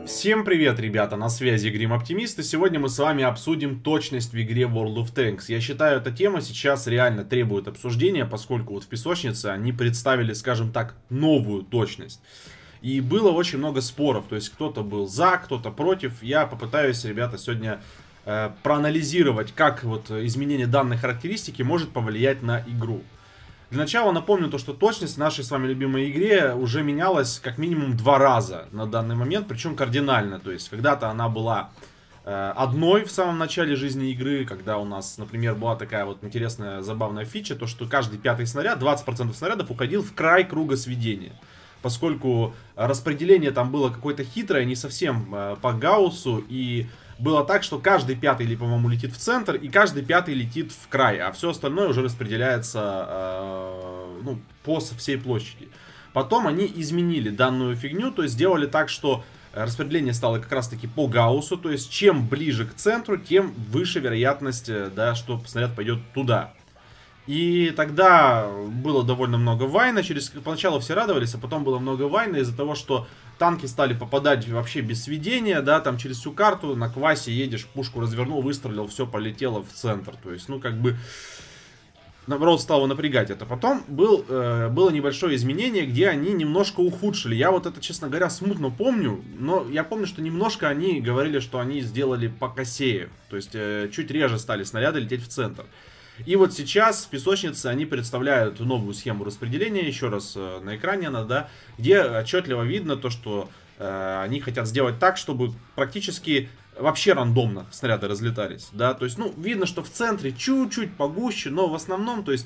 Всем привет, ребята, на связи Грим Оптимист, и сегодня мы с вами обсудим точность в игре World of Tanks. Я считаю, эта тема сейчас реально требует обсуждения, поскольку вот в песочнице они представили, скажем так, новую точность. И было очень много споров, то есть кто-то был за, кто-то против. Я попытаюсь, ребята, сегодня проанализировать, как вот изменение данной характеристики может повлиять на игру. Для начала напомню то, что точность в нашей с вами любимой игре уже менялась как минимум 2 раза на данный момент, причем кардинально. То есть когда-то она была одной в самом начале жизни игры, когда у нас, например, была такая вот интересная, забавная фича, то что каждый пятый снаряд, 20% снарядов уходил в край круга сведения. Поскольку распределение там было какое-то хитрое, не совсем по Гауссу, и было так, что каждый пятый, или, по-моему, летит в центр, и каждый пятый летит в край, а все остальное уже распределяется по всей площади. Потом они изменили данную фигню, то есть сделали так, что распределение стало как раз-таки по Гауссу, то есть чем ближе к центру, тем выше вероятность, да, что снаряд пойдет туда. И тогда было довольно много вайна, поначалу все радовались, а потом было много вайна из-за того, что танки стали попадать вообще без сведения, да, там через всю карту, на квасе едешь, пушку развернул, выстрелил, все полетело в центр, то есть, ну, как бы, наоборот, стало напрягать это. Потом было небольшое изменение, где они немножко ухудшили, я вот это, честно говоря, смутно помню, но я помню, что немножко они говорили, что они сделали по косее, то есть, чуть реже стали снаряды лететь в центр. И вот сейчас в песочнице они представляют новую схему распределения, еще раз на экране она, да, где отчетливо видно то, что они хотят сделать так, чтобы практически вообще рандомно снаряды разлетались, да, то есть, ну, видно, что в центре чуть-чуть погуще, но в основном, то есть,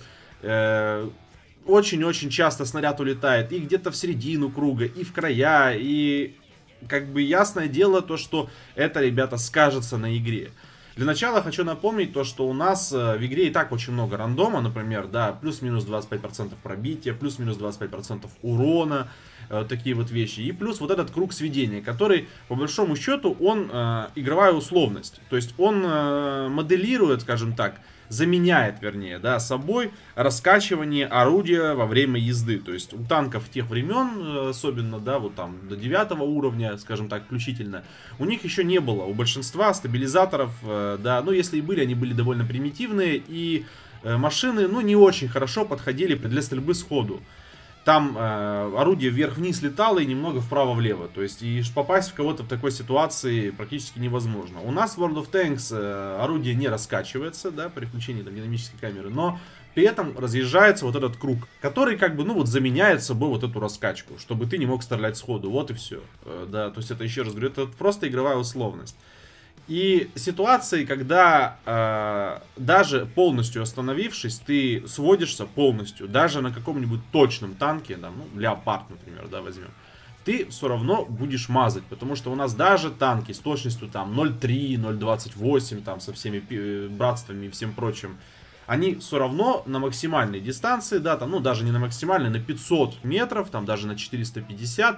очень-очень часто снаряд улетает и где-то в середину круга, и в края, и как бы ясное дело то, что это, ребята, скажется на игре. Для начала хочу напомнить то, что у нас в игре и так очень много рандома, например, да, плюс-минус 25% пробития, плюс-минус 25% урона, такие вот вещи. И плюс вот этот круг сведения, который, по большому счету, он игровая условность. То есть он моделирует, скажем так, заменяет, вернее, да, собой раскачивание орудия во время езды. То есть у танков тех времен, особенно, да, вот там до 9 уровня, скажем так, включительно, у них еще не было, у большинства стабилизаторов, да, ну если и были, они были довольно примитивные, и машины, ну, не очень хорошо подходили для стрельбы сходу. Там орудие вверх-вниз летало и немного вправо-влево. То есть и попасть в кого-то в такой ситуации практически невозможно. У нас в World of Tanks орудие не раскачивается, да, при включении там динамической камеры, но при этом разъезжается вот этот круг, который как бы, ну вот, заменяет собой вот эту раскачку, чтобы ты не мог стрелять сходу. Вот и все. Да, то есть это, еще раз говорю, это просто игровая условность. И ситуации, когда даже полностью остановившись, ты сводишься полностью, даже на каком-нибудь точном танке, да, ну, Леопард, например, да, возьмем, ты все равно будешь мазать, потому что у нас даже танки с точностью там 0.3, 0.28, там со всеми братствами и всем прочим, они все равно на максимальной дистанции, да, там, ну, даже не на максимальной, на 500 метров, там, даже на 450,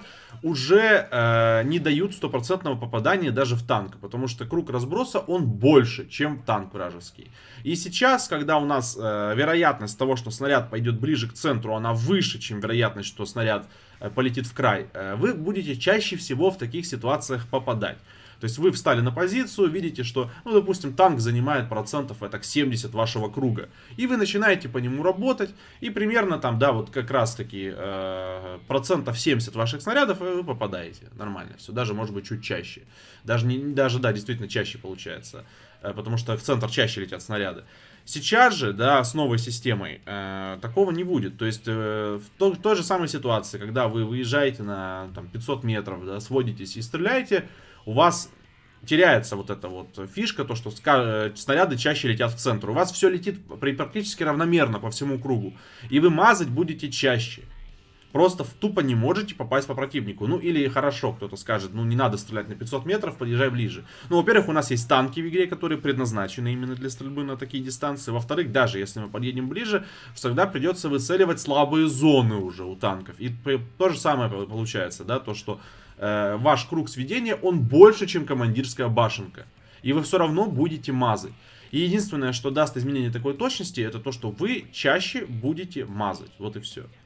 уже не дают стопроцентного попадания даже в танк, потому что круг разброса, он больше, чем танк вражеский. И сейчас, когда у нас вероятность того, что снаряд пойдет ближе к центру, она выше, чем вероятность, что снаряд полетит в край, вы будете чаще всего в таких ситуациях попадать. То есть вы встали на позицию, видите, что, ну, допустим, танк занимает процентов, это 70 вашего круга. И вы начинаете по нему работать, и примерно там, да, вот как раз таки процентов 70 ваших снарядов вы попадаете. Нормально все, даже может быть чуть чаще. Даже, да, действительно чаще получается, потому что в центр чаще летят снаряды. Сейчас же, да, с новой системой такого не будет. То есть в той же самой ситуации, когда вы выезжаете на там, 500 метров, да, сводитесь и стреляете, у вас теряется вот эта вот фишка, то что снаряды чаще летят в центр. У вас все летит практически равномерно по всему кругу. И вы мазать будете чаще. Просто тупо не можете попасть по противнику. Ну или хорошо, кто-то скажет, ну не надо стрелять на 500 метров, подъезжай ближе. Ну, во-первых, у нас есть танки в игре, которые предназначены именно для стрельбы на такие дистанции. Во-вторых, даже если мы подъедем ближе, всегда придется выцеливать слабые зоны уже у танков. И то же самое получается, да, то что ваш круг сведения, он больше, чем командирская башенка. И вы все равно будете мазать. И единственное, что даст изменение такой точности, это то, что вы чаще будете мазать. Вот и все.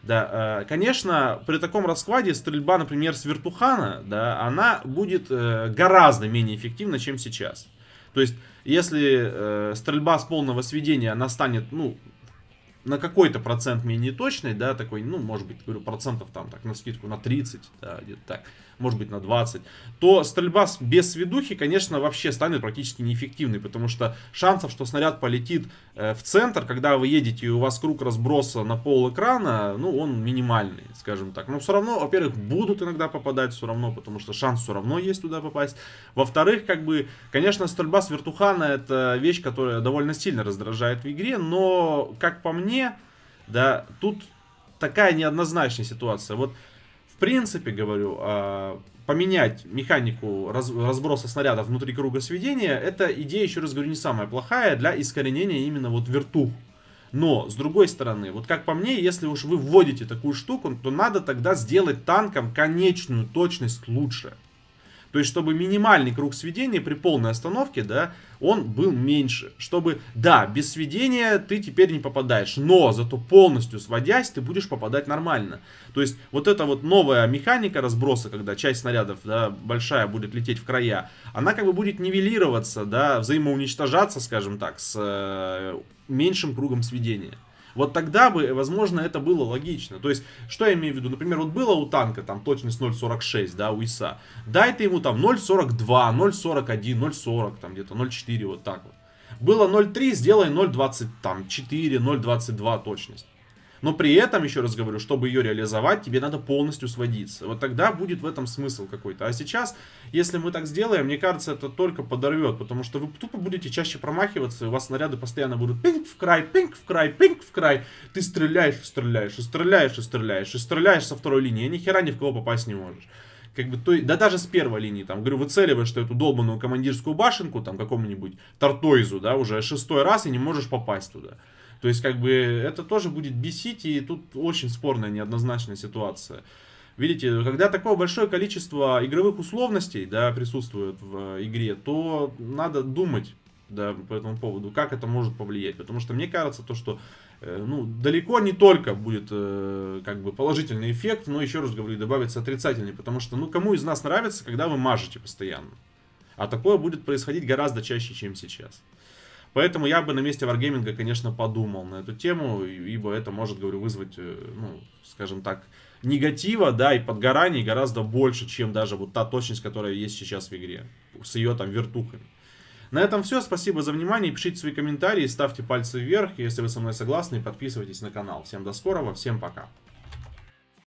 Да, конечно, при таком раскладе стрельба, например, с вертухана, да, она будет гораздо менее эффективна, чем сейчас. То есть, если стрельба с полного сведения, она станет, ну, на какой-то процент менее точной, да, такой, ну, может быть, говорю, процентов там, так, на скидку на 30, да, где-то так, может быть, на 20, то стрельба без сведухи, конечно, вообще станет практически неэффективной, потому что шансов, что снаряд полетит в центр, когда вы едете и у вас круг разброса на пол экрана, ну, он минимальный, скажем так. Но все равно, во-первых, будут иногда попадать все равно, потому что шанс все равно есть туда попасть. Во-вторых, как бы, конечно, стрельба с вертухана это вещь, которая довольно сильно раздражает в игре, но, как по мне, да, тут такая неоднозначная ситуация. Вот, в принципе, говорю, поменять механику разброса снарядов внутри круга сведения, это идея, еще раз говорю, не самая плохая для искоренения именно вот вертух. Но, с другой стороны, вот как по мне, если уж вы вводите такую штуку, то надо тогда сделать танкам конечную точность лучше. То есть, чтобы минимальный круг сведения при полной остановке, да, он был меньше. Чтобы, да, без сведения ты теперь не попадаешь, но зато полностью сводясь, ты будешь попадать нормально. То есть, вот эта вот новая механика разброса, когда часть снарядов, да, большая будет лететь в края, она как бы будет нивелироваться, да, взаимоуничтожаться, скажем так, с меньшим кругом сведения. Вот тогда бы, возможно, это было логично. То есть, что я имею в виду? Например, вот было у танка там точность 0.46, да, у ИСа. Дай ты ему там 0.42, 0.41, 0.40, там где-то 0.4, вот так вот. Было 0.3, сделай 0.24, 0.22 точность. Но при этом, еще раз говорю, чтобы ее реализовать, тебе надо полностью сводиться. Вот тогда будет в этом смысл какой-то. А сейчас, если мы так сделаем, мне кажется, это только подорвет. Потому что вы тупо будете чаще промахиваться, и у вас снаряды постоянно будут пинг в край, пинг в край, пинг в край. Ты стреляешь, стреляешь, и стреляешь, и стреляешь, и стреляешь со второй линии, и ни хера ни в кого попасть не можешь. Как бы, да даже с первой линии, там, говорю, выцеливаешь эту долбанную командирскую башенку, там, какому-нибудь Тартойзу, да, уже 6-й раз, и не можешь попасть туда. То есть, как бы, это тоже будет бесить, и тут очень спорная, неоднозначная ситуация. Видите, когда такое большое количество игровых условностей, да, присутствует в игре, то надо думать, да, по этому поводу, как это может повлиять. Потому что мне кажется, то, что ну, далеко не только будет как бы положительный эффект, но, еще раз говорю, добавится отрицательный. Потому что, ну, кому из нас нравится, когда вы мажете постоянно? А такое будет происходить гораздо чаще, чем сейчас. Поэтому я бы на месте Wargaming, конечно, подумал на эту тему, ибо это может, говорю, вызвать, ну, скажем так, негатива, да, и подгораний гораздо больше, чем даже вот та точность, которая есть сейчас в игре, с ее там вертухами. На этом все, спасибо за внимание, пишите свои комментарии, ставьте пальцы вверх, если вы со мной согласны, подписывайтесь на канал. Всем до скорого, всем пока.